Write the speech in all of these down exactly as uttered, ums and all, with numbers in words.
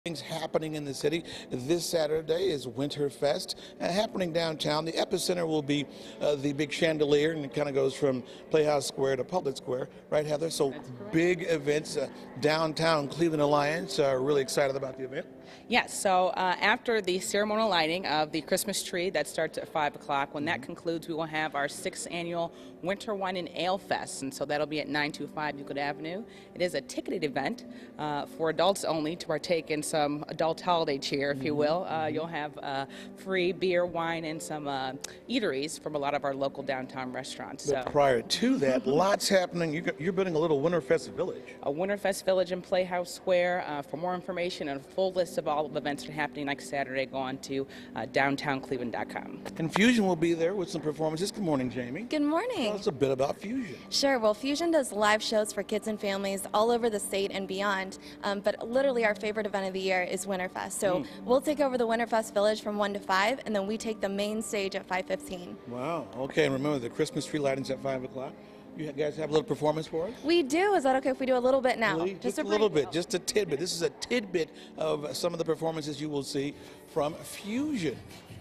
Things happening in the city. This Saturday is Winterfest uh, happening downtown. The epicenter will be uh, the big chandelier, and it kind of goes from Playhouse Square to Public Square, right, Heather? So big events uh, downtown. Cleveland Alliance are really excited about the event. Yes, so uh, after the ceremonial lighting of the Christmas tree that starts at five o'clock, when that concludes, we will have our sixth annual Winter Wine and Ale Fest, and so that'll be at nine two five Euclid Avenue. It is a ticketed event uh, for adults only to partake in some adult holiday cheer, if you will. Uh, you'll have uh, free beer, wine, and some uh, eateries from a lot of our local downtown restaurants. But so. prior to that, lots happening. You're, you're building a little Winterfest Village. A Winterfest Village in Playhouse Square. Uh, for more information and a full list of all of the events that are happening next Saturday, go on to uh, downtown cleveland dot com. And Fusion will be there with some performances. Good morning, Jamie. Good morning. Tell us a bit about Fusion. Sure. Well, Fusion does live shows for kids and families all over the state and beyond. Um, but literally, our favorite event of the year is Winterfest. So mm. we'll take over the Winterfest Village from one to five, and then we take the main stage at five fifteen. Wow. Okay. And remember, the Christmas tree lighting's at five o'clock. You guys have a little performance for us? We do. Is that okay if we do a little bit now? Really? Just, just a, a little bit, just a tidbit. This is a tidbit of some of the performances you will see from Fusion.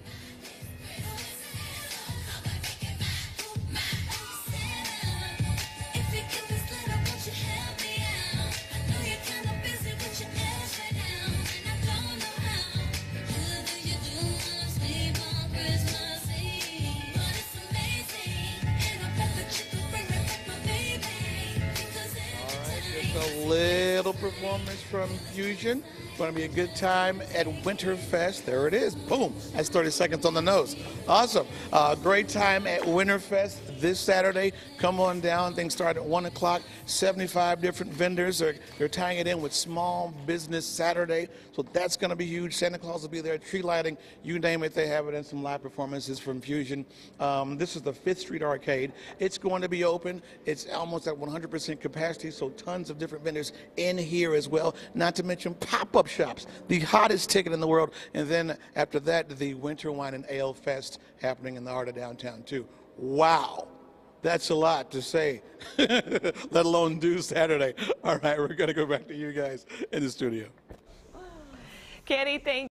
A little performance from Fusion. Going to be a good time at Winterfest. There it is. Boom. That's thirty seconds on the nose. Awesome. Uh, great time at Winterfest this Saturday. Come on down. Things start at one o'clock. seventy-five different vendors. Are, they're tying it in with Small Business Saturday. So that's going to be huge. Santa Claus will be there. Tree lighting. You name it. They have it, and some live performances from Fusion. Um, this is the Fifth Street Arcade. It's going to be open. It's almost at one hundred percent capacity. So tons of different vendors in here as well. Not to mention pop-up shops, the hottest ticket in the world. And then after that, the Winter Wine and Ale Fest happening in the heart of downtown too. Wow, that's a lot to say, let alone do Saturday. All right, we're going to go back to you guys in the studio. Kenny, thank